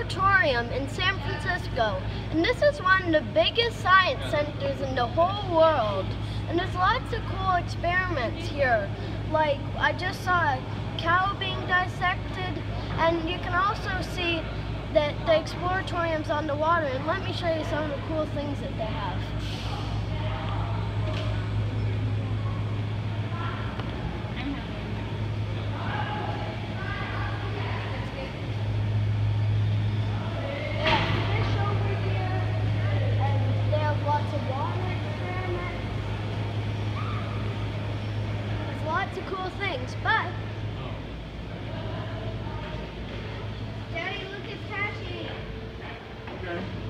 Exploratorium in San Francisco, and this is one of the biggest science centers in the whole world. And there's lots of cool experiments here. Like, I just saw a cow being dissected, and you can also see that the Exploratorium's on the water. And let me show you some of the cool things that they have. Lots of cool things, but Daddy, look at Tashi. Okay.